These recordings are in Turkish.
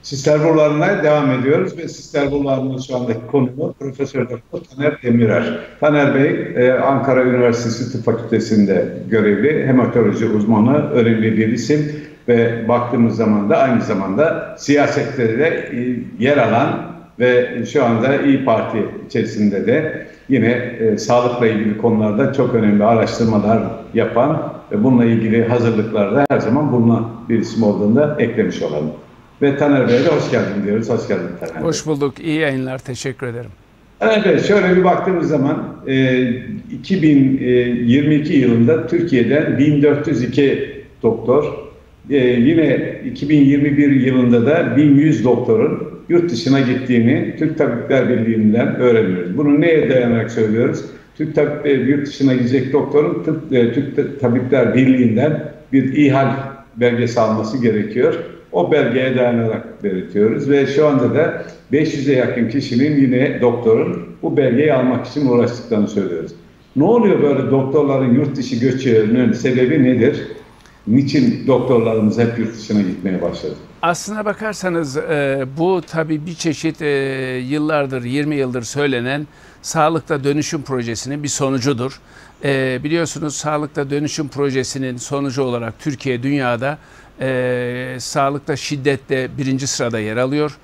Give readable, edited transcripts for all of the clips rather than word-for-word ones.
Sistem Boruları'na devam ediyoruz ve Sistem Boruları'nın şu andaki konuğu Profesör Doktor Taner Demirer. Taner Bey, Ankara Üniversitesi Tıp Fakültesi'nde görevli, hematoloji uzmanı, önemli bir isim ve baktığımız zaman da aynı zamanda siyasette de yer alan ve şu anda İYİ Parti içerisinde de yine sağlıkla ilgili konularda çok önemli araştırmalar yapan ve bununla ilgili hazırlıklarda her zaman bulunan bir isim olduğunda eklemiş olalım. Ve Taner Bey'e de hoş geldin diyoruz. Hoş geldin Taner Bey. Hoş bulduk. İyi yayınlar. Teşekkür ederim. Taner Bey, şöyle bir baktığımız zaman 2022 yılında Türkiye'den 1402 doktor, yine 2021 yılında da 1100 doktorun yurt dışına gittiğini Türk Tabipler Birliği'nden öğreniyoruz. Bunu neye dayanarak söylüyoruz? Türk yurt dışına gidecek doktorun Türk Tabipler Birliği'nden bir ihal belgesi alması gerekiyor. O belgeye dayanarak belirtiyoruz ve şu anda da 500'e yakın kişinin yine doktorun bu belgeyi almak için uğraştıklarını söylüyoruz. Ne oluyor böyle doktorların yurt dışı göçünün sebebi nedir? Niçin doktorlarımız hep yurt dışına gitmeye başladı? Aslına bakarsanız bu tabii bir çeşit yıllardır, 20 yıldır söylenen Sağlıkta Dönüşüm Projesi'nin bir sonucudur. Biliyorsunuz Sağlıkta Dönüşüm Projesi'nin sonucu olarak Türkiye dünyada sağlıkta şiddetle birinci sırada yer alıyor.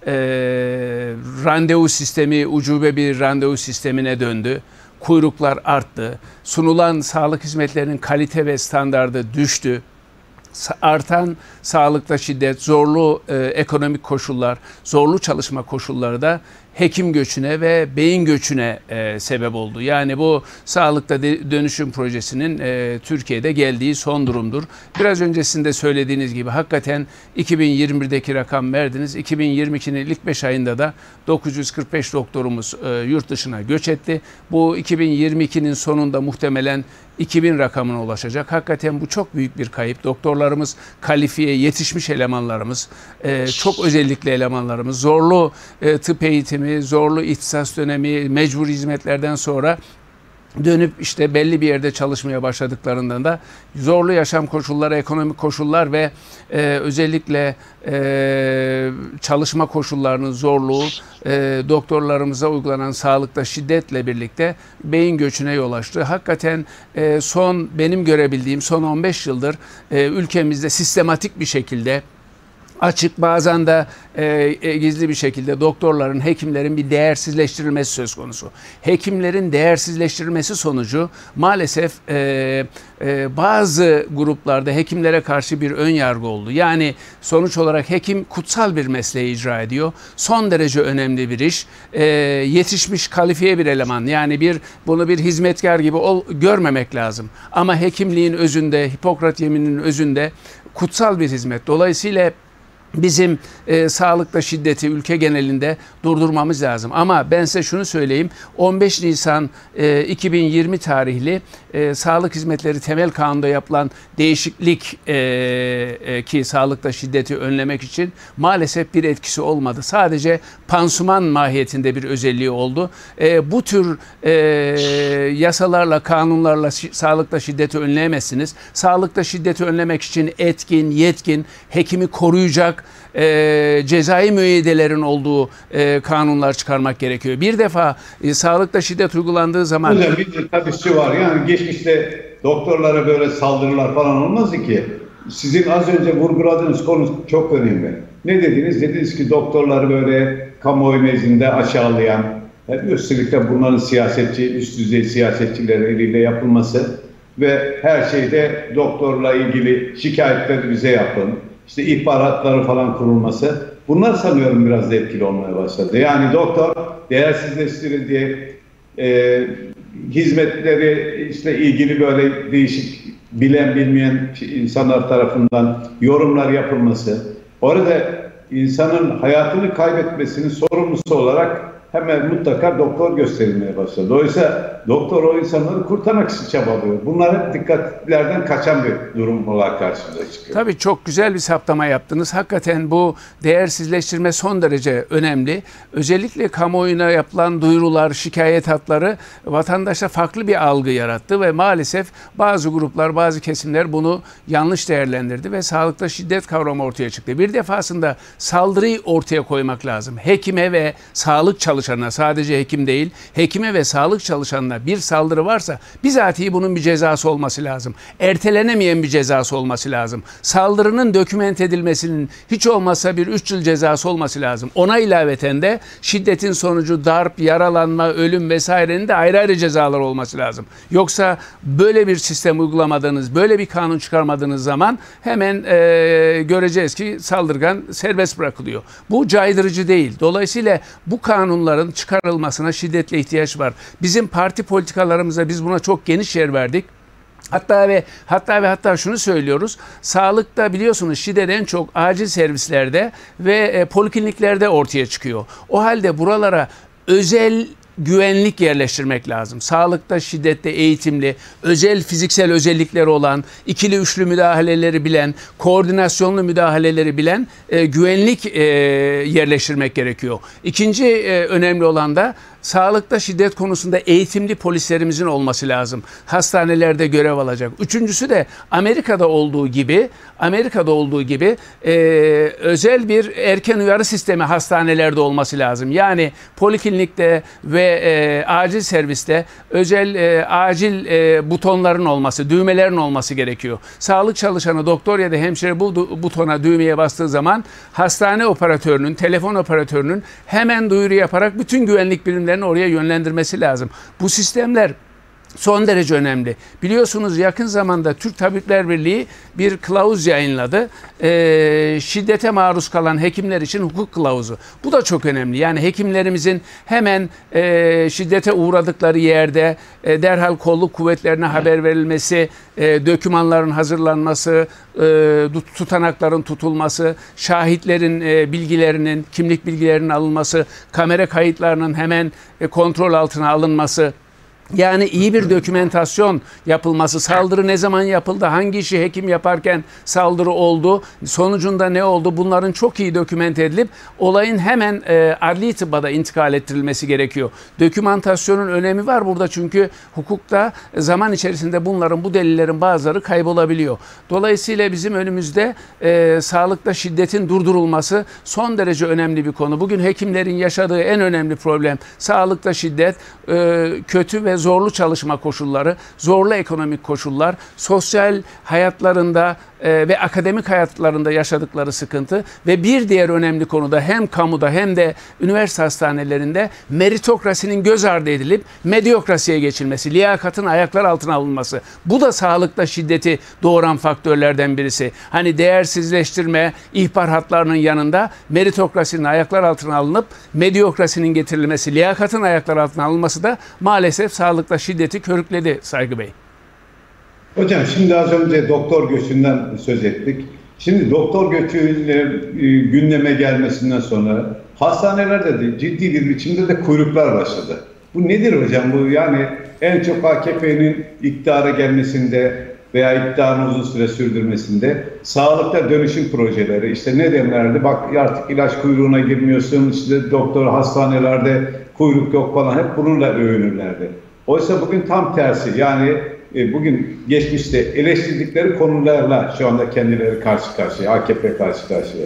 Randevu sistemi ucube bir randevu sistemine döndü. Kuyruklar arttı. Sunulan sağlık hizmetlerinin kalite ve standardı düştü. Artan sağlıkta şiddet, zorlu ekonomik koşullar, zorlu çalışma koşulları da hekim göçüne ve beyin göçüne sebep oldu. Yani bu Sağlıkta Dönüşüm Projesi'nin Türkiye'de geldiği son durumdur. Biraz öncesinde söylediğiniz gibi hakikaten 2021'deki rakam verdiniz. 2022'nin ilk 5 ayında da 945 doktorumuz yurt dışına göç etti. Bu 2022'nin sonunda muhtemelen 2000 rakamına ulaşacak. Hakikaten bu çok büyük bir kayıp. Doktorlarımız, kalifiye, yetişmiş elemanlarımız, çok özellikle elemanlarımız, zorlu tıp eğitimi, zorlu ihtisas dönemi, mecbur hizmetlerden sonra dönüp işte belli bir yerde çalışmaya başladıklarından da zorlu yaşam koşulları, ekonomik koşullar ve özellikle çalışma koşullarının zorluğu doktorlarımıza uygulanan sağlıkta şiddetle birlikte beyin göçüne yol açtı. Hakikaten benim görebildiğim son 15 yıldır ülkemizde sistematik bir şekilde açık, bazen de gizli bir şekilde doktorların, hekimlerin bir değersizleştirilmesi söz konusu. Hekimlerin değersizleştirilmesi sonucu maalesef bazı gruplarda hekimlere karşı bir ön yargı oldu. Yani sonuç olarak hekim kutsal bir mesleği icra ediyor. Son derece önemli bir iş. Yetişmiş, kalifiye bir eleman. Yani bunu bir hizmetkar gibi görmemek lazım. Ama hekimliğin özünde, Hipokrat yemininin özünde kutsal bir hizmet. Dolayısıyla bizim sağlıkta şiddeti ülke genelinde durdurmamız lazım. Ama ben size şunu söyleyeyim. 15 Nisan 2020 tarihli Sağlık Hizmetleri Temel Kanunu'nda yapılan değişiklik ki sağlıkta şiddeti önlemek için maalesef bir etkisi olmadı. Sadece pansuman mahiyetinde bir özelliği oldu. Bu tür yasalarla, kanunlarla sağlıkta şiddeti önleyemezsiniz. Sağlıkta şiddeti önlemek için etkin, yetkin, hekimi koruyacak cezai müeyyidelerin olduğu kanunlar çıkarmak gerekiyor. Bir defa sağlıkta şiddet uygulandığı zaman... Hocam bir de tabii şu var, yani geçmişte doktorlara böyle saldırılar falan olmazdı ki. Sizin az önce vurguladığınız konu çok önemli. Ne dediniz? Dediniz ki doktorları böyle kamuoyu nezdinde aşağılayan, üstelik de bunların üst düzey siyasetçiler eliyle yapılması ve her şeyde doktorla ilgili şikayetleri bize yapın, İşte ihbaratları falan kurulması, bunlar sanıyorum biraz da etkili olmaya başladı. Yani doktor değersizleştirildi, hizmetleri işte ilgili böyle değişik bilen bilmeyen insanlar tarafından yorumlar yapılması, orada insanın hayatını kaybetmesinin sorumlusu olarak hemen mutlaka doktor gösterilmeye başladı. Dolayısıyla doktor o insanları kurtarmak için çabalıyor. Bunlar hep dikkatlerden kaçan bir durum olarak karşımıza çıkıyor. Tabii çok güzel bir saptama yaptınız. Hakikaten bu değersizleştirme son derece önemli. Özellikle kamuoyuna yapılan duyurular, şikayet hatları vatandaşa farklı bir algı yarattı ve maalesef bazı gruplar, bazı kesimler bunu yanlış değerlendirdi ve sağlıkta şiddet kavramı ortaya çıktı. Bir defasında saldırıyı ortaya koymak lazım. Hekime ve sağlık çalışanına, sadece hekim değil, hekime ve sağlık çalışanına bir saldırı varsa bizatihi bunun bir cezası olması lazım. Ertelenemeyen bir cezası olması lazım. Saldırının dokümente edilmesinin hiç olmazsa bir 3 yıl cezası olması lazım. Ona ilaveten de şiddetin sonucu darp, yaralanma, ölüm vesairenin de ayrı ayrı cezalar olması lazım. Yoksa böyle bir sistem uygulamadığınız, böyle bir kanun çıkarmadığınız zaman hemen göreceğiz ki saldırgan serbest bırakılıyor. Bu caydırıcı değil. Dolayısıyla bu kanunların çıkarılmasına şiddetle ihtiyaç var. Bizim parti politikalarımızda biz buna çok geniş yer verdik. Hatta şunu söylüyoruz. Sağlıkta biliyorsunuz şiddet en çok acil servislerde ve polikliniklerde ortaya çıkıyor. O halde buralara özel güvenlik yerleştirmek lazım. Sağlıkta, şiddette eğitimli, özel fiziksel özellikleri olan, ikili üçlü müdahaleleri bilen, koordinasyonlu müdahaleleri bilen güvenlik yerleştirmek gerekiyor. İkinci önemli olan da sağlıkta şiddet konusunda eğitimli polislerimizin olması lazım. Hastanelerde görev alacak. Üçüncüsü de Amerika'da olduğu gibi özel bir erken uyarı sistemi hastanelerde olması lazım. Yani poliklinikte ve acil serviste özel acil butonların olması, düğmelerin olması gerekiyor. Sağlık çalışanı, doktor ya da hemşire bu butona, düğmeye bastığı zaman hastane operatörünün, telefon operatörünün hemen duyuru yaparak bütün güvenlik birimlerinin oraya yönlendirmesi lazım. Bu sistemler son derece önemli. Biliyorsunuz yakın zamanda Türk Tabipler Birliği bir kılavuz yayınladı. Şiddete maruz kalan hekimler için hukuk kılavuzu. Bu da çok önemli. Yani hekimlerimizin hemen şiddete uğradıkları yerde derhal kolluk kuvvetlerine haber verilmesi, dokümanların hazırlanması, tutanakların tutulması, şahitlerin bilgilerinin, kimlik bilgilerinin alınması, kamera kayıtlarının hemen kontrol altına alınması. Yani iyi bir dokümentasyon yapılması, saldırı ne zaman yapıldı, hangi işi hekim yaparken saldırı oldu, sonucunda ne oldu, bunların çok iyi dokümente edilip olayın hemen adli tıbba da intikal ettirilmesi gerekiyor. Dokümantasyonun önemi var burada çünkü hukukta zaman içerisinde bu delillerin bazıları kaybolabiliyor. Dolayısıyla bizim önümüzde sağlıkta şiddetin durdurulması son derece önemli bir konu. Bugün hekimlerin yaşadığı en önemli problem sağlıkta şiddet, kötü ve zorlu çalışma koşulları, zorlu ekonomik koşullar, sosyal hayatlarında ve akademik hayatlarında yaşadıkları sıkıntı ve bir diğer önemli konuda hem kamuda hem de üniversite hastanelerinde meritokrasinin göz ardı edilip medyokrasiye geçilmesi, liyakatın ayaklar altına alınması. Bu da sağlıkta şiddeti doğuran faktörlerden birisi. Hani değersizleştirme, ihbar hatlarının yanında meritokrasinin ayaklar altına alınıp medyokrasinin getirilmesi, liyakatın ayaklar altına alınması da maalesef sağlıkta şiddeti körükledi Saygı Bey. Hocam şimdi az önce doktor göçünden söz ettik. Şimdi doktor göçü gündeme gelmesinden sonra hastanelerde de ciddi bir biçimde de kuyruklar başladı. Bu nedir hocam? Bu yani en çok AKP'nin iktidara gelmesinde veya iktidarını uzun süre sürdürmesinde sağlıkta dönüşüm projeleri, işte ne derlerdi, bak artık ilaç kuyruğuna girmiyorsun, işte doktor hastanelerde kuyruk yok falan, hep bununla övünürlerdi. Oysa bugün tam tersi, yani bugün geçmişte eleştirdikleri konularla şu anda kendileri karşı karşıya, AKP karşı karşıya.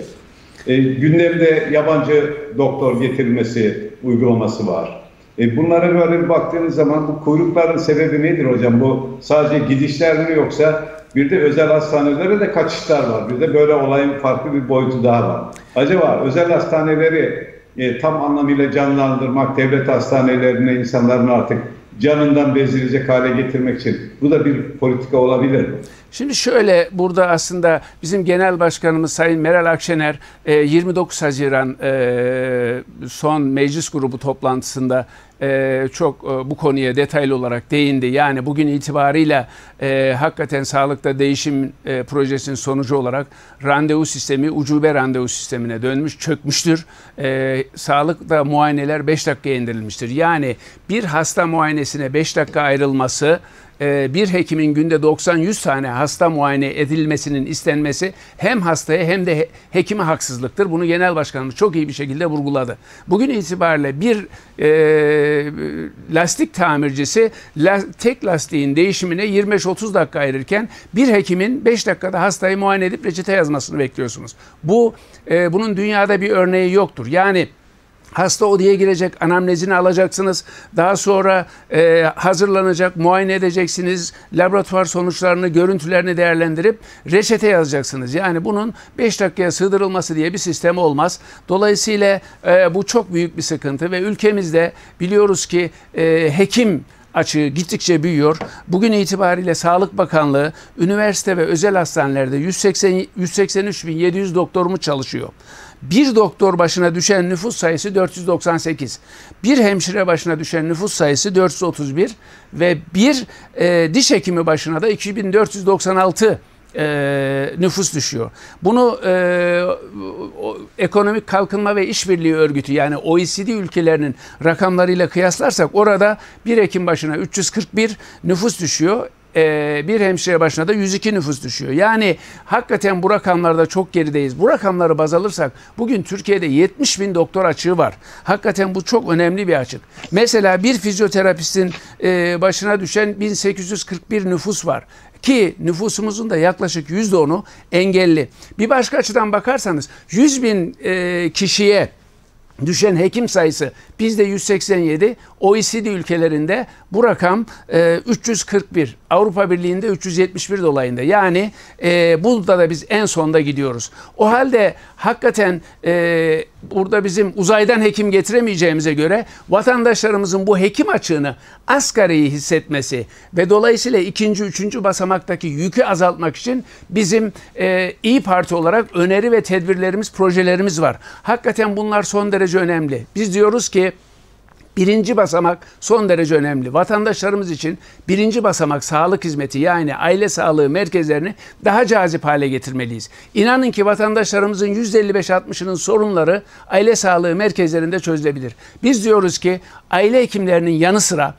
Gündemde yabancı doktor getirilmesi uygulaması var. Bunlara böyle bir baktığınız zaman bu kuyrukların sebebi nedir hocam? Bu sadece gidişler mi, yoksa bir de özel hastanelere de kaçışlar var. Bir de böyle olayın farklı bir boyutu daha var. Acaba özel hastaneleri tam anlamıyla canlandırmak, devlet hastanelerine insanların artık canından bezilecek hale getirmek için bu da bir politika olabilir mi? Şimdi şöyle, burada aslında bizim Genel Başkanımız Sayın Meral Akşener 29 Haziran son meclis grubu toplantısında çok bu konuya detaylı olarak değindi. Yani bugün itibarıyla hakikaten sağlıkta değişim projesinin sonucu olarak randevu sistemi ucube randevu sistemine dönmüş, çökmüştür. Sağlıkta muayeneler 5 dakikaya indirilmiştir. Yani bir hasta muayenesine 5 dakika ayrılması, bir hekimin günde 90-100 tane hasta muayene edilmesinin istenmesi hem hastaya hem de hekime haksızlıktır. Bunu Genel Başkanımız çok iyi bir şekilde vurguladı. Bugün itibariyle bir lastik tamircisi tek lastiğin değişimine 25-30 dakika ayırırken bir hekimin 5 dakikada hastayı muayene edip reçete yazmasını bekliyorsunuz. Bunun dünyada bir örneği yoktur. Yani hasta odaya girecek, anamnezini alacaksınız. Daha sonra hazırlanacak, muayene edeceksiniz. Laboratuvar sonuçlarını, görüntülerini değerlendirip reçete yazacaksınız. Yani bunun 5 dakikaya sığdırılması diye bir sistem olmaz. Dolayısıyla bu çok büyük bir sıkıntı ve ülkemizde biliyoruz ki hekim açığı gittikçe büyüyor. Bugün itibariyle Sağlık Bakanlığı üniversite ve özel hastanelerde 183.700 doktorumuz çalışıyor. Bir doktor başına düşen nüfus sayısı 498. Bir hemşire başına düşen nüfus sayısı 431 ve bir diş hekimi başına da 2496 nüfus düşüyor. Bunu Ekonomik Kalkınma ve İşbirliği Örgütü, yani OECD ülkelerinin rakamlarıyla kıyaslarsak orada bir hekim başına 341 nüfus düşüyor. Bir hemşire başına da 102 nüfus düşüyor. Yani hakikaten bu rakamlarda çok gerideyiz. Bu rakamları baz alırsak bugün Türkiye'de 70.000 doktor açığı var. Hakikaten bu çok önemli bir açık. Mesela bir fizyoterapistin başına düşen 1841 nüfus var. Ki nüfusumuzun da yaklaşık %10'u engelli. Bir başka açıdan bakarsanız 100.000 kişiye düşen hekim sayısı bizde 187, OECD ülkelerinde bu rakam 341, Avrupa Birliği'nde 371 dolayında. Yani burada da biz en sonda gidiyoruz. O halde hakikaten burada bizim uzaydan hekim getiremeyeceğimize göre vatandaşlarımızın bu hekim açığını asgari hissetmesi ve dolayısıyla ikinci, üçüncü basamaktaki yükü azaltmak için bizim İYİ Parti olarak öneri ve tedbirlerimiz, projelerimiz var. Hakikaten bunlar son derece önemli. Biz diyoruz ki birinci basamak son derece önemli. Vatandaşlarımız için birinci basamak sağlık hizmeti, yani aile sağlığı merkezlerini daha cazip hale getirmeliyiz. İnanın ki vatandaşlarımızın %55-60'ının sorunları aile sağlığı merkezlerinde çözülebilir. Biz diyoruz ki aile hekimlerinin yanı sıra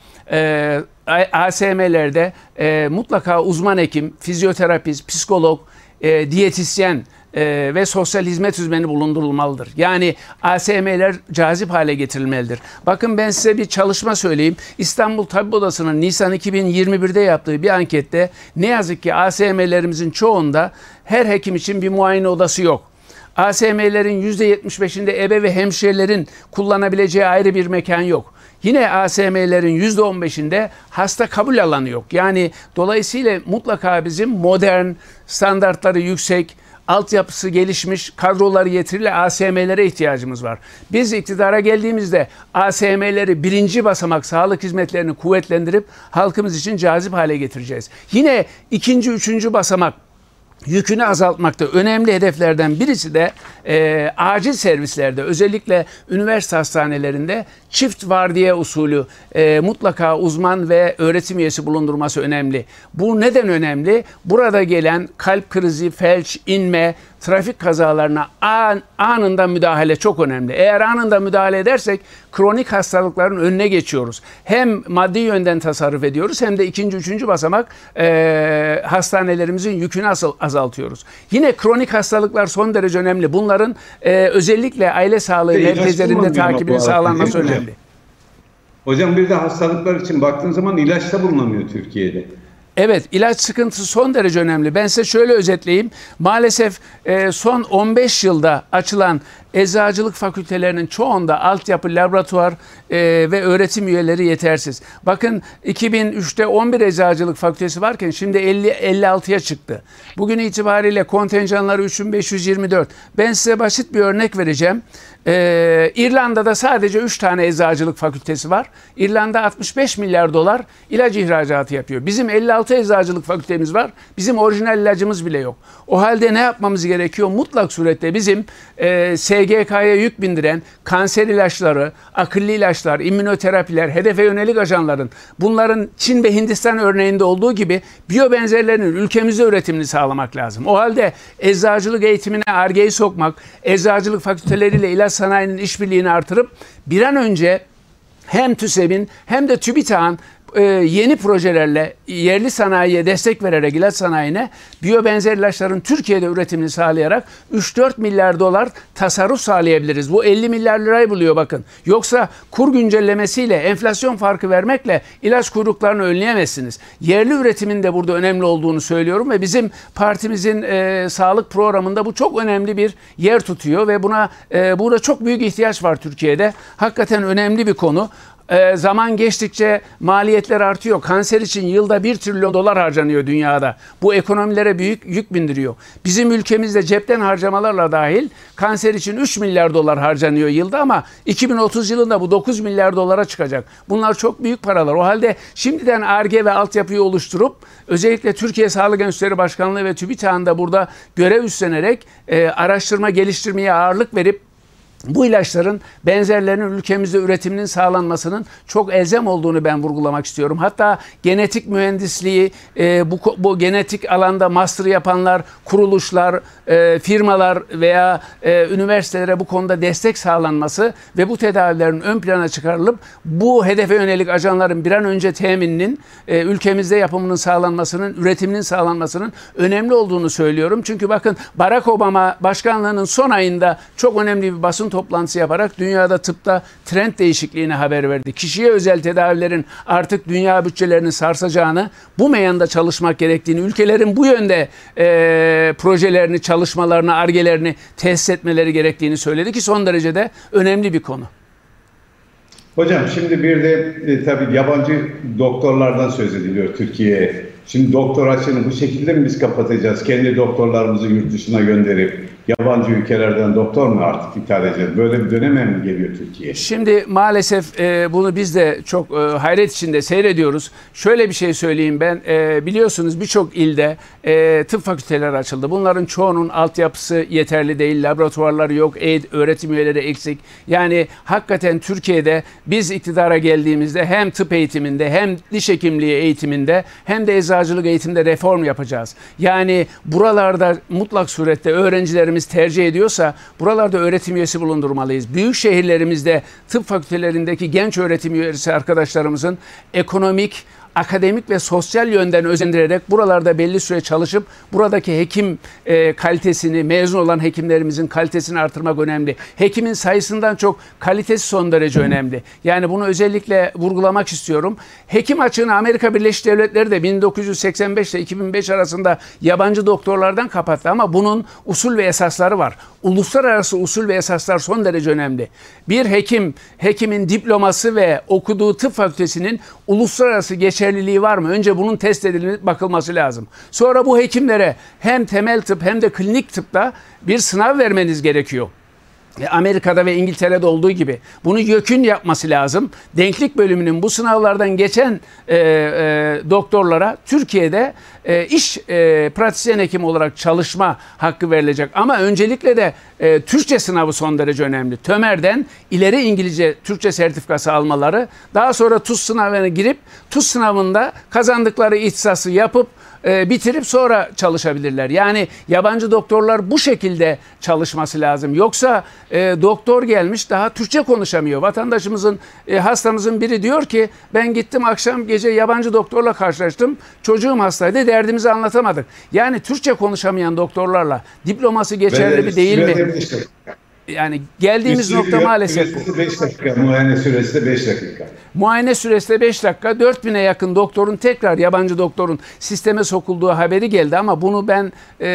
ASM'lerde mutlaka uzman hekim, fizyoterapist, psikolog, diyetisyen ve sosyal hizmet uzmanı bulundurulmalıdır. Yani ASM'ler cazip hale getirilmelidir. Bakın ben size bir çalışma söyleyeyim. İstanbul Tabip Odası'nın Nisan 2021'de yaptığı bir ankette ne yazık ki ASM'lerimizin çoğunda her hekim için bir muayene odası yok. ASM'lerin %75'inde ebe ve hemşirelerin kullanabileceği ayrı bir mekan yok. Yine ASM'lerin %15'inde hasta kabul alanı yok. Yani dolayısıyla mutlaka bizim modern, standartları yüksek, altyapısı gelişmiş, kadroları yeterli ASM'lere ihtiyacımız var. Biz iktidara geldiğimizde ASM'leri birinci basamak sağlık hizmetlerini kuvvetlendirip halkımız için cazip hale getireceğiz. Yine ikinci, üçüncü basamak yükünü azaltmakta önemli hedeflerden birisi de acil servislerde, özellikle üniversite hastanelerinde çift vardiya usulü mutlaka uzman ve öğretim üyesi bulundurması önemli. Bu neden önemli? Burada gelen kalp krizi, felç, inme, trafik kazalarına anında müdahale çok önemli. Eğer anında müdahale edersek kronik hastalıkların önüne geçiyoruz. Hem maddi yönden tasarruf ediyoruz hem de ikinci, üçüncü basamak hastanelerimizin yükünü azaltıyoruz. Yine kronik hastalıklar son derece önemli. Bunların özellikle aile sağlığı merkezlerinde takibinin sağlanması önemli. Hocam bir de hastalıklar için baktığın zaman ilaç da bulunamıyor Türkiye'de. Evet, ilaç sıkıntısı son derece önemli. Ben size şöyle özetleyeyim. Maalesef son 15 yılda açılan eczacılık fakültelerinin çoğunda altyapı, laboratuvar ve öğretim üyeleri yetersiz. Bakın 2003'te 11 eczacılık fakültesi varken şimdi 56'ya çıktı. Bugün itibariyle kontenjanları 3524. Ben size basit bir örnek vereceğim. İrlanda'da sadece 3 tane eczacılık fakültesi var. İrlanda 65 milyar dolar ilaç ihracatı yapıyor. Bizim 56 eczacılık fakültemiz var. Bizim orijinal ilacımız bile yok. O halde ne yapmamız gerekiyor? Mutlak surette bizim SGK'ya yük bindiren kanser ilaçları, akıllı ilaçlar, immünoterapiler, hedefe yönelik ajanların, bunların Çin ve Hindistan örneğinde olduğu gibi biyobenzerlerinin ülkemizde üretimini sağlamak lazım. O halde eczacılık eğitimine Ar-Ge'yi sokmak, eczacılık fakülteleriyle ilaç sanayinin işbirliğini artırıp bir an önce hem TÜSEB'in hem de TÜBİTAK'ın yeni projelerle yerli sanayiye destek vererek ilaç sanayine biyobenzer ilaçların Türkiye'de üretimini sağlayarak 3-4 milyar dolar tasarruf sağlayabiliriz. Bu 50 milyar lirayı buluyor bakın. Yoksa kur güncellemesiyle, enflasyon farkı vermekle ilaç kuyruklarını önleyemezsiniz. Yerli üretimin de burada önemli olduğunu söylüyorum ve bizim partimizin sağlık programında bu çok önemli bir yer tutuyor ve burada çok büyük ihtiyaç var Türkiye'de. Hakikaten önemli bir konu. Zaman geçtikçe maliyetler artıyor. Kanser için yılda 1 trilyon dolar harcanıyor dünyada. Bu ekonomilere büyük yük bindiriyor. Bizim ülkemizde cepten harcamalarla dahil kanser için 3 milyar dolar harcanıyor yılda ama 2030 yılında bu 9 milyar dolara çıkacak. Bunlar çok büyük paralar. O halde şimdiden Ar-Ge ve altyapıyı oluşturup özellikle Türkiye Sağlık Enstitüleri Başkanlığı ve TÜBİTAK'ın da burada görev üstlenerek araştırma geliştirmeye ağırlık verip bu ilaçların benzerlerinin ülkemizde üretiminin sağlanmasının çok elzem olduğunu ben vurgulamak istiyorum. Hatta genetik mühendisliği, bu genetik alanda master yapanlar, kuruluşlar, firmalar veya üniversitelere bu konuda destek sağlanması ve bu tedavilerin ön plana çıkarılıp bu hedefe yönelik ajanların bir an önce temininin, ülkemizde yapımının sağlanmasının, üretiminin sağlanmasının önemli olduğunu söylüyorum. Çünkü bakın Barack Obama başkanlığının son ayında çok önemli bir basın toplantısı yaparak dünyada tıpta trend değişikliğine haber verdi. Kişiye özel tedavilerin artık dünya bütçelerini sarsacağını, bu meyanda çalışmak gerektiğini, ülkelerin bu yönde projelerini, çalışmalarını, Ar-Ge'lerini tesis etmeleri gerektiğini söyledi ki son derece de önemli bir konu. Hocam şimdi bir de tabii yabancı doktorlardan söz ediliyor Türkiye'ye. Şimdi doktor açığını bu şekilde mi biz kapatacağız? Kendi doktorlarımızı yurt dışına gönderip yabancı ülkelerden doktor mu artık ithal edeceğiz? Böyle bir döneme mi geliyor Türkiye? Şimdi maalesef bunu biz de çok hayret içinde seyrediyoruz. Şöyle bir şey söyleyeyim ben. Biliyorsunuz birçok ilde tıp fakülteleri açıldı. Bunların çoğunun altyapısı yeterli değil. Laboratuvarları yok. Öğretim üyeleri eksik. Yani hakikaten Türkiye'de biz iktidara geldiğimizde hem tıp eğitiminde hem diş hekimliği eğitiminde hem de eczacılık eğitiminde reform yapacağız. Yani buralarda mutlak surette öğrencilerimiz tercih ediyorsa buralarda öğretim üyesi bulundurmalıyız. Büyük şehirlerimizde tıp fakültelerindeki genç öğretim üyesi arkadaşlarımızın ekonomik, akademik ve sosyal yönden özendirerek buralarda belli süre çalışıp buradaki hekim kalitesini, mezun olan hekimlerimizin kalitesini artırmak önemli. Hekimin sayısından çok kalitesi son derece önemli. Yani bunu özellikle vurgulamak istiyorum. Hekim açığını Amerika Birleşik Devletleri de 1985 ile 2005 arasında yabancı doktorlardan kapattı ama bunun usul ve esasları var. Uluslararası usul ve esaslar son derece önemli. Bir hekimin diploması ve okuduğu tıp fakültesinin uluslararası geçerliliği var mı? Önce bunun test edilip bakılması lazım. Sonra bu hekimlere hem temel tıp hem de klinik tıpta bir sınav vermeniz gerekiyor. Amerika'da ve İngiltere'de olduğu gibi bunu YÖK'ün yapması lazım. Denklik bölümünün bu sınavlardan geçen doktorlara Türkiye'de pratisyen hekim olarak çalışma hakkı verilecek. Ama öncelikle de Türkçe sınavı son derece önemli. TÖMER'den ileri İngilizce Türkçe sertifikası almaları, daha sonra TUS sınavına girip TUS sınavında kazandıkları ihtisası yapıp bitirip sonra çalışabilirler. Yani yabancı doktorlar bu şekilde çalışması lazım. Yoksa doktor gelmiş daha Türkçe konuşamıyor. Vatandaşımızın, hastamızın biri diyor ki ben gittim akşam gece yabancı doktorla karşılaştım. Çocuğum hastaydı, derdimizi anlatamadık. Yani Türkçe konuşamayan doktorlarla diploması geçerli mi değil mi? Yani geldiğimiz nokta maalesef bu. Süresi 5 dakika, muayene süresi de 5 dakika. Muayene süresi de 5 dakika. 4000'e yakın doktorun tekrar yabancı doktorun sisteme sokulduğu haberi geldi ama bunu ben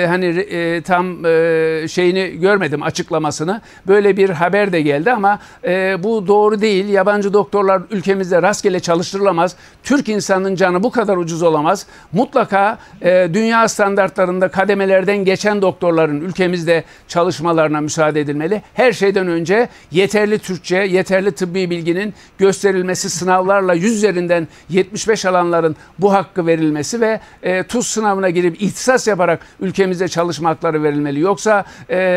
tam şeyini görmedim, açıklamasını. Böyle bir haber de geldi ama bu doğru değil. Yabancı doktorlar ülkemizde rastgele çalıştırılamaz. Türk insanının canı bu kadar ucuz olamaz. Mutlaka dünya standartlarında kademelerden geçen doktorların ülkemizde çalışmalarına müsaade edilmeli. Her şeyden önce yeterli Türkçe, yeterli tıbbi bilginin gösterilmesi, sınavlarla 100 üzerinden 75 alanların bu hakkı verilmesi ve TUS sınavına girip ihtisas yaparak ülkemizde çalışma hakları verilmeli. Yoksa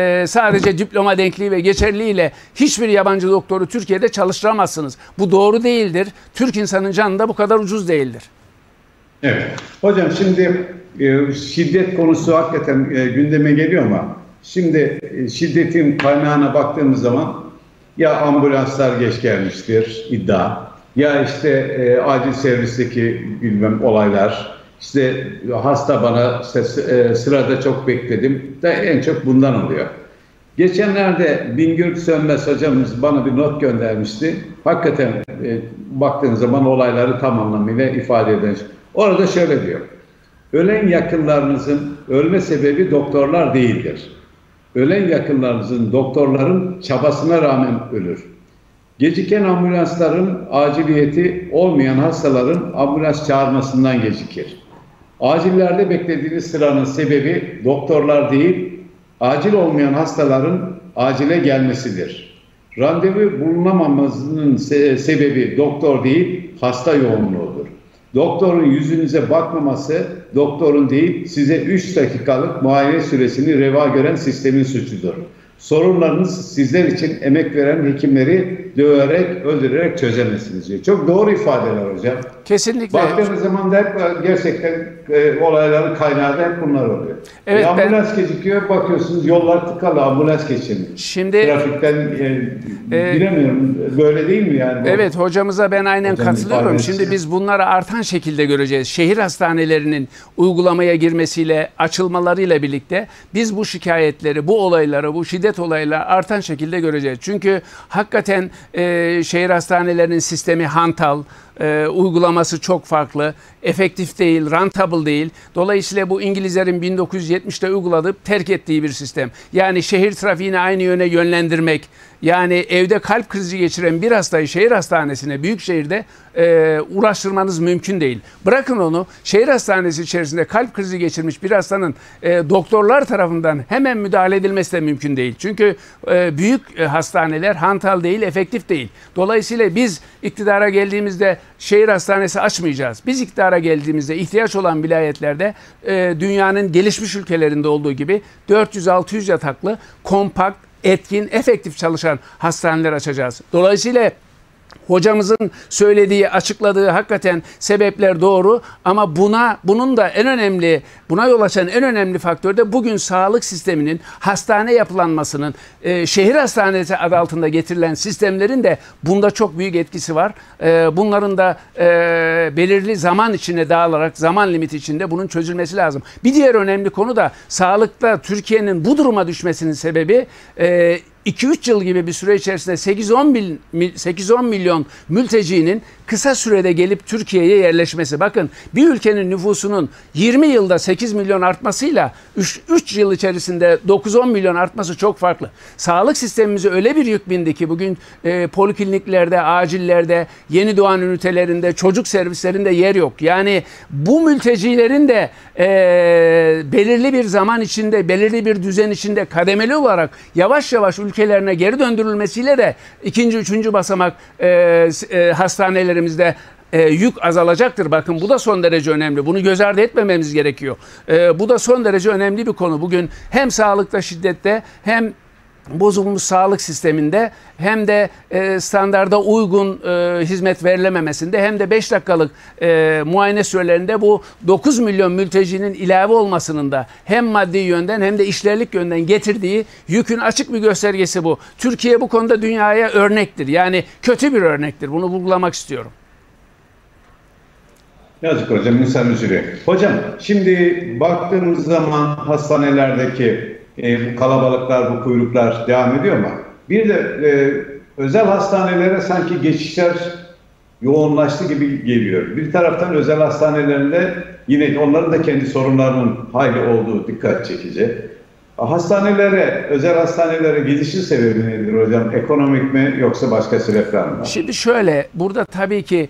sadece diploma denkliği ve geçerliliğiyle hiçbir yabancı doktoru Türkiye'de çalıştıramazsınız. Bu doğru değildir. Türk insanın canı da bu kadar ucuz değildir. Evet. Hocam şimdi şiddet konusu hakikaten gündeme geliyor ama şimdi şiddetin kaynağına baktığımız zaman ya ambulanslar geç gelmiştir iddia, ya işte acil servisteki bilmem olaylar, işte hasta bana işte, sırada çok bekledim da en çok bundan oluyor. Geçenlerde Bingöl Sönmez hocamız bana bir not göndermişti. Hakikaten baktığın zaman olayları tam anlamıyla ifade eden. Orada şöyle diyor. Ölen yakınlarınızın ölme sebebi doktorlar değildir. Ölen yakınlarınızın doktorların çabasına rağmen ölür. Geciken ambulansların aciliyeti olmayan hastaların ambulans çağırmasından gecikir. Acillerde beklediğiniz sıranın sebebi doktorlar değil, acil olmayan hastaların acile gelmesidir. Randevu bulunamamasının sebebi doktor değil, hasta yoğunluğudur. Doktorun yüzünüze bakmaması doktorun değil, size 3 dakikalık muayene süresini reva gören sistemin suçudur. Sorunlarınız sizler için emek veren hekimleri döverek, öldürerek çözemezsiniz diyor. Çok doğru ifadeler hocam. Kesinlikle. Baktığınız zaman da hep gerçekten olayların kaynağı da hep bunlar oluyor. Evet, ambulans gecikiyor, bakıyorsunuz yollar tıkalı, ambulans geçemiyor. Şimdi trafikten bilemiyorum, böyle değil mi yani? Evet, hocamıza ben aynen katılıyorum. Şimdi biz bunları artan şekilde göreceğiz. Şehir hastanelerinin uygulamaya girmesiyle, açılmalarıyla birlikte biz bu şikayetleri, bu olayları, bu şiddet olayları artan şekilde göreceğiz. Çünkü hakikaten şehir hastanelerinin sistemi hantal, uygulaması çok farklı, efektif değil, rentable değil. Dolayısıyla bu İngilizlerin 1970'te uygulayıp terk ettiği bir sistem. Yani şehir trafiğini aynı yöne yönlendirmek, yani evde kalp krizi geçiren bir hastayı şehir hastanesine, büyük şehirde uğraştırmanız mümkün değil. Bırakın onu, şehir hastanesi içerisinde kalp krizi geçirmiş bir hastanın doktorlar tarafından hemen müdahale edilmesi de mümkün değil. Çünkü büyük hastaneler hantal değil, efektif değil. Dolayısıyla biz iktidara geldiğimizde şehir hastanesi açmayacağız. Biz iktidara geldiğimizde ihtiyaç olan vilayetlerde dünyanın gelişmiş ülkelerinde olduğu gibi 400-600 yataklı, kompakt, etkin, efektif çalışan hastaneler açacağız. Dolayısıyla hocamızın söylediği, açıkladığı hakikaten sebepler doğru ama bunun da en önemli, buna yol açan en önemli faktör de bugün sağlık sisteminin hastane yapılanmasının, şehir hastanesi adı altında getirilen sistemlerin de bunda çok büyük etkisi var. Bunların da belirli zaman içinde dağılarak, zaman limiti içinde bunun çözülmesi lazım. Bir diğer önemli konu da sağlıkta Türkiye'nin bu duruma düşmesinin sebebi 2-3 yıl gibi bir süre içerisinde 8-10 milyon mültecinin kısa sürede gelip Türkiye'ye yerleşmesi. Bakın, bir ülkenin nüfusunun 20 yılda 8 milyon artmasıyla 3 yıl içerisinde 9-10 milyon artması çok farklı. Sağlık sistemimize öyle bir yük bindi ki bugün polikliniklerde, acillerde, yeni doğan ünitelerinde, çocuk servislerinde yer yok. Yani bu mültecilerin de belirli bir zaman içinde, belirli bir düzen içinde kademeli olarak yavaş yavaş ülkelerine geri döndürülmesiyle de 2. 3. basamak hastanelerimizde yük azalacaktır. Bakın, bu da son derece önemli. Bunu göz ardı etmememiz gerekiyor. Bu da son derece önemli bir konu. Bugün hem sağlıkta, şiddette, hem bozulmuş sağlık sisteminde, hem de standarda uygun hizmet verilememesinde, hem de 5 dakikalık muayene sürelerinde bu 9 milyon mültecinin ilave olmasının da hem maddi yönden hem de işlerlik yönden getirdiği yükün açık bir göstergesi bu. Türkiye bu konuda dünyaya örnektir. Yani kötü bir örnektir. Bunu vurgulamak istiyorum. Yazık hocam, insan üzülüyor. Hocam, şimdi baktığımız zaman hastanelerdeki bu kalabalıklar, bu kuyruklar devam ediyor mu? Bir de özel hastanelere sanki geçişler yoğunlaştı gibi geliyor. Bir taraftan özel hastanelerinde yine onların da kendi sorunlarının hayli olduğu dikkat çekici. Özel hastanelere gidişin sebebi nedir hocam? Ekonomik mi yoksa başka sebepler mi var? Şimdi şöyle, burada tabii ki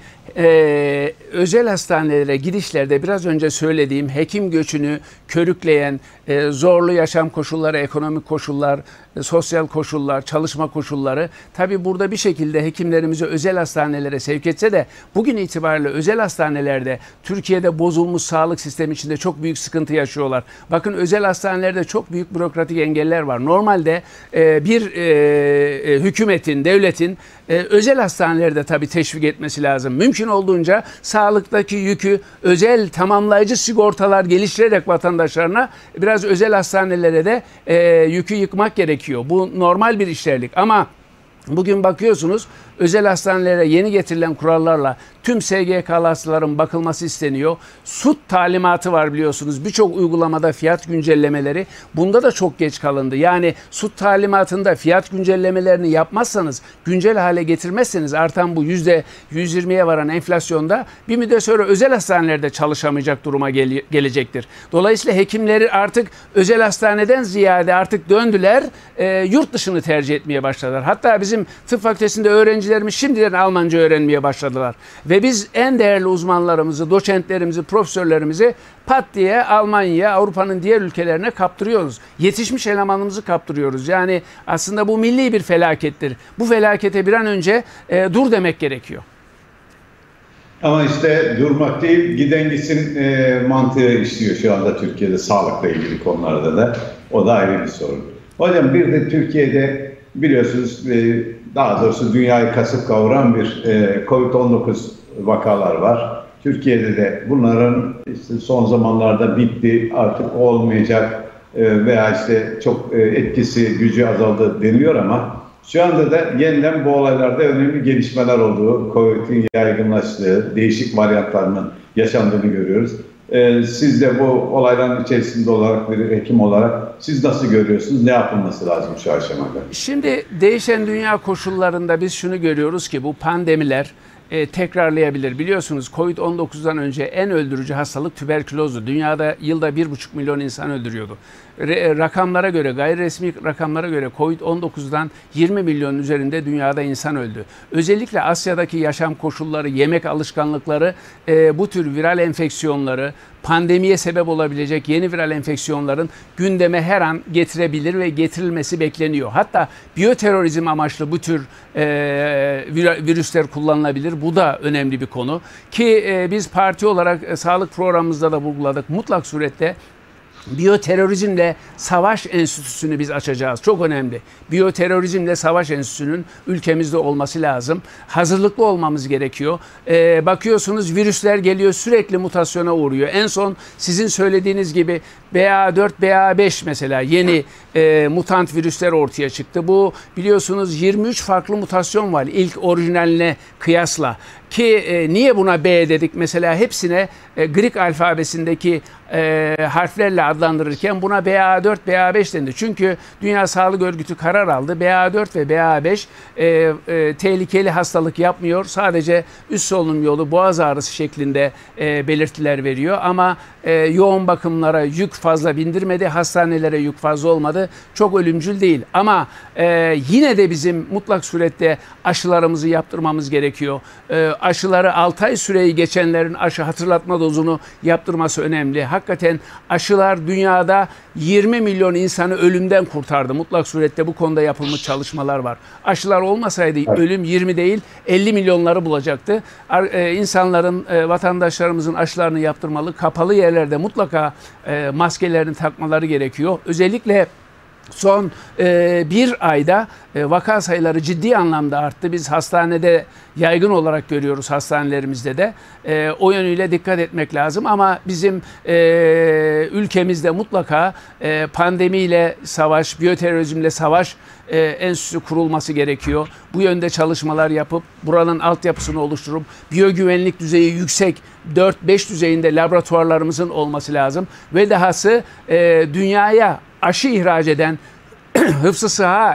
özel hastanelere gidişlerde biraz önce söylediğim hekim göçünü körükleyen zorlu yaşam koşulları, ekonomik koşullar, sosyal koşullar, çalışma koşulları tabii burada bir şekilde hekimlerimizi özel hastanelere sevk etse de bugün itibariyle özel hastanelerde Türkiye'de bozulmuş sağlık sistemi içinde çok büyük sıkıntı yaşıyorlar. Bakın özel hastanelerde çok büyük bürokratik engeller var. Normalde bir hükümetin, devletin özel hastanelerde tabii teşvik etmesi lazım. Mümkün olduğunca sağlıktaki yükü özel tamamlayıcı sigortalar geliştirerek vatandaşlarına biraz özel hastanelere de yükü yıkmak gerekiyor. Bu normal bir işlerlik ama bugün bakıyorsunuz özel hastanelere yeni getirilen kurallarla tüm SGK'lı hastaların bakılması isteniyor. SUT talimatı var biliyorsunuz. Birçok uygulamada fiyat güncellemeleri. Bunda da çok geç kalındı. Yani SUT talimatında fiyat güncellemelerini yapmazsanız, güncel hale getirmezseniz artan bu %120'ye varan enflasyonda bir müddet sonra özel hastanelerde çalışamayacak duruma gelecektir. Dolayısıyla hekimleri artık özel hastaneden ziyade artık döndüler, yurt dışını tercih etmeye başladılar. Hatta bizim tıp fakültesinde öğrencilerimiz şimdiden Almanca öğrenmeye başladılar. Ve biz en değerli uzmanlarımızı, doçentlerimizi, profesörlerimizi pat diye Almanya'ya, Avrupa'nın diğer ülkelerine kaptırıyoruz. Yetişmiş elemanımızı kaptırıyoruz. Yani aslında bu milli bir felakettir. Bu felakete bir an önce dur demek gerekiyor. Ama işte durmak değil, giden gitsin mantığı işliyor şu anda Türkiye'de sağlıkla ilgili konularda da. O da ayrı bir sorun. Hocam bir de Türkiye'de biliyorsunuz daha doğrusu dünyayı kasıp kavuran bir COVID-19 vakalar var. Türkiye'de de bunların işte son zamanlarda bitti, artık olmayacak veya işte çok etkisi, gücü azaldı deniliyor ama şu anda da yeniden bu olaylarda önemli gelişmeler olduğu, COVID'in yaygınlaştığı, değişik varyantlarının yaşandığını görüyoruz. Siz de bu olayların içerisinde olarak bir hekim olarak siz nasıl görüyorsunuz? Ne yapılması lazım şu aşamada? Şimdi değişen dünya koşullarında biz şunu görüyoruz ki bu pandemiler tekrarlayabilir. Biliyorsunuz Covid-19'dan önce en öldürücü hastalık tüberkülozdu. Dünyada yılda 1,5 milyon insan öldürüyordu. Rakamlara göre, gayri resmi rakamlara göre Covid-19'dan 20 milyonun üzerinde dünyada insan öldü. Özellikle Asya'daki yaşam koşulları, yemek alışkanlıkları bu tür viral enfeksiyonları, pandemiye sebep olabilecek yeni viral enfeksiyonların gündeme her an getirebilir ve getirilmesi bekleniyor. Hatta biyoterörizm amaçlı bu tür virüsler kullanılabilir. Bu da önemli bir konu. Ki biz parti olarak sağlık programımızda da vurguladık. Mutlak surette Biyoterörizmle Savaş Enstitüsü'nü biz açacağız. Çok önemli. Biyoterörizmle Savaş Enstitüsü'nün ülkemizde olması lazım. Hazırlıklı olmamız gerekiyor. Bakıyorsunuz virüsler geliyor, sürekli mutasyona uğruyor. En son sizin söylediğiniz gibi BA4, BA5 mesela yeni mutant virüsler ortaya çıktı. Bu biliyorsunuz 23 farklı mutasyon var ilk orijinaline kıyasla. Ki niye buna B dedik? Mesela hepsine Grik alfabesindeki harflerle adlandırırken buna BA4, BA5 dendi. Çünkü Dünya Sağlık Örgütü karar aldı. BA4 ve BA5 tehlikeli hastalık yapmıyor. Sadece üst solunum yolu, boğaz ağrısı şeklinde belirtiler veriyor. Ama yoğun bakımlara yük fazla bindirmedi. Hastanelere yük fazla olmadı. Çok ölümcül değil. Ama yine de bizim mutlak surette aşılarımızı yaptırmamız gerekiyor. Aşıları 6 ay süreyi geçenlerin aşı hatırlatma dozunu yaptırması önemli. Hakikaten aşılar dünyada 20 milyon insanı ölümden kurtardı. Mutlak surette bu konuda yapılmış çalışmalar var. Aşılar olmasaydı ölüm 20 değil 50 milyonları bulacaktı. İnsanların, vatandaşlarımızın aşılarını yaptırmalı. Kapalı yerlerde mutlaka maskelerini takmaları gerekiyor. Özellikle son bir ayda vaka sayıları ciddi anlamda arttı. Biz hastanede yaygın olarak görüyoruz, hastanelerimizde de. O yönüyle dikkat etmek lazım ama bizim ülkemizde mutlaka pandemiyle savaş, biyoterörizmle savaş enstitüsü kurulması gerekiyor. Bu yönde çalışmalar yapıp buranın altyapısını oluşturup biyogüvenlik düzeyi yüksek 4-5 düzeyinde laboratuvarlarımızın olması lazım. Ve dahası dünyaya aşı ihraç eden Hıfzı Sıha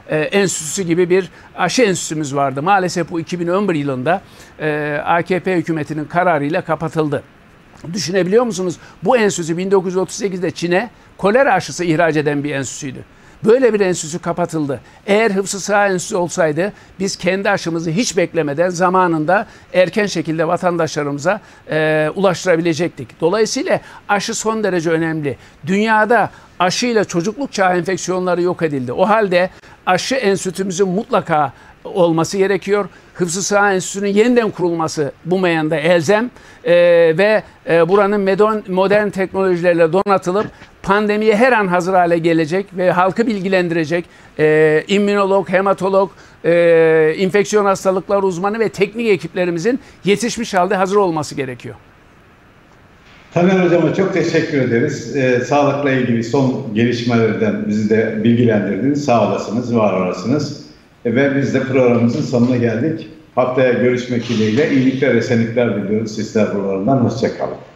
Enstitüsü gibi bir aşı enstitümüz vardı. Maalesef bu 2011 yılında AKP hükümetinin kararıyla kapatıldı. Düşünebiliyor musunuz? Bu enstitü 1938'de Çin'e kolera aşısı ihraç eden bir enstitüydü. Böyle bir enstitü kapatıldı. Eğer Hıfzı Sıha Enstitüsü olsaydı biz kendi aşımızı hiç beklemeden zamanında erken şekilde vatandaşlarımıza ulaştırabilecektik. Dolayısıyla aşı son derece önemli. Dünyada aşıyla çocukluk çağı enfeksiyonları yok edildi. O halde aşı enstitümüzün mutlaka olması gerekiyor. Hıfzı Sıha Enstitüsü'nün yeniden kurulması bu meyanda elzem ve buranın modern teknolojilerle donatılıp pandemiye her an hazır hale gelecek ve halkı bilgilendirecek immünolog, hematolog, infeksiyon hastalıkları uzmanı ve teknik ekiplerimizin yetişmiş halde hazır olması gerekiyor. Taner Hocam'a çok teşekkür ederiz. Sağlıkla ilgili son gelişmelerden bizi de bilgilendirdiniz. Sağ olasınız, var olasınız. Ve biz de programımızın sonuna geldik. Haftaya görüşmek dileğiyle iyilikler, esenlikler diliyoruz sizler buralarından. Hoşça kalın.